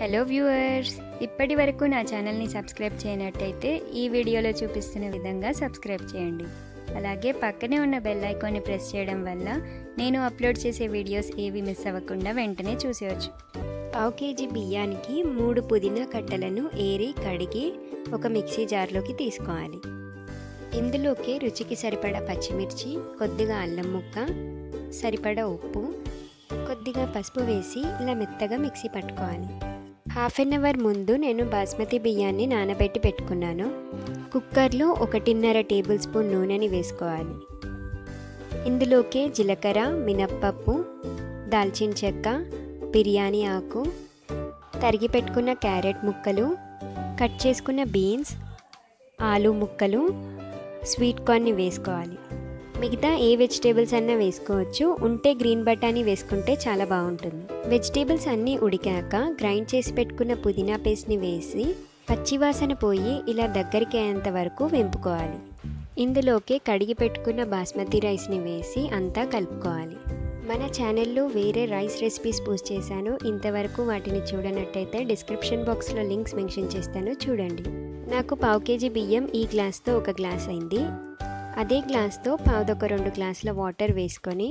Hello viewers, ఇప్పటి వరకు నా ఛానల్ని సబ్స్క్రైబ్ చేయనట్టయితే ఈ వీడియోలో చూపిస్తున్న విధంగా సబ్స్క్రైబ్ చేయండి. అలాగే పక్కనే ఉన్న బెల్ ఐకాన్ని ప్రెస్ చేయడం వల్ల నేను అప్లోడ్ చేసే వీడియోస్ ఏవి మిస్ అవ్వకుండా వెంటనే చూసేయచ్చు. పావు కేజీ బియ్యానికి 3 పుదీనా కట్టలను ఏరి కడిగి ఒక మిక్సీ జార్లోకి తీసుకోవాలి. ఇందులోకి రుచికి సరిపడా పచ్చిమిర్చి, కొద్దిగా అల్లం ముక్క, సరిపడా ఉప్పు, కొద్దిగా పసుపు వేసి ఇలా మెత్తగా మిక్సీ పట్టుకోవాలి. హాఫ్ అన్ అవర్ ముందు నేను బాస్మతి బియ్యాన్ని నానబెట్టి పెట్టుకున్నాను. కుక్కర్లో 1.5 టేబుల్ స్పూన్ నూనెని వేసుకోవాలి. ఇందులోకి జీలకర్ర, మినప్పప్పు, దాల్చిన చెక్క, బిర్యానీ ఆకు, తరిగి పెట్టుకున్న క్యారెట్ ముక్కలు, కట్ చేసుకున్న బీన్స్, ఆలు ముక్కలు, స్వీట్ కార్న్ని వేసుకోవాలి. మిగతా ఏ వెజిటేబుల్స్ అన్నా వేసుకోవచ్చు. ఉంటే గ్రీన్ బఠానీ వేసుకుంటే చాలా బాగుంటుంది. వెజిటేబుల్స్ అన్నీ ఉడికాక గ్రైండ్ చేసి పెట్టుకున్న పుదీనా పేస్ట్ని వేసి పచ్చివాసన పోయి ఇలా దగ్గరికి అయ్యేంత వరకు వేపుకోవాలి. ఇందులోకి కడిగి పెట్టుకున్న బాస్మతి రైస్ని వేసి అంతా కలుపుకోవాలి. మన ఛానల్లో వేరే రైస్ రెసిపీస్ పోస్ట్ చేశాను. ఇంతవరకు వాటిని చూడనట్టయితే డిస్క్రిప్షన్ బాక్స్లో లింక్స్ మెన్షన్ చేస్తాను, చూడండి. నాకు పావు కేజీ బియ్యం ఈ గ్లాస్తో 1 గ్లాస్ అయింది. అదే గ్లాస్తో 1/2 గ్లాసుల వాటర్ వేసుకొని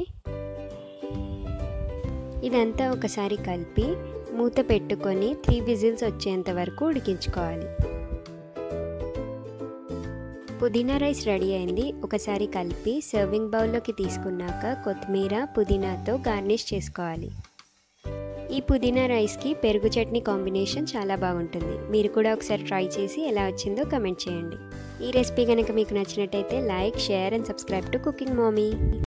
ఇదంతా ఒకసారి కలిపి మూత పెట్టుకొని 3 విజిల్స్ వచ్చేంత వరకు ఉడికించుకోవాలి. పుదీనా రైస్ రెడీ అయింది. ఒకసారి కలిపి సర్వింగ్ బౌల్లోకి తీసుకున్నాక కొత్తిమీర, పుదీనాతో గార్నిష్ చేసుకోవాలి. ఈ పుదీనా రైస్కి పెరుగు చట్నీ కాంబినేషన్ చాలా బాగుంటుంది. మీరు కూడా ఒకసారి ట్రై చేసి ఎలా వచ్చిందో కమెంట్ చేయండి. ఈ రెసిపీ కనుక మీకు నచ్చినట్టయితే like, share and subscribe to cooking మామీ.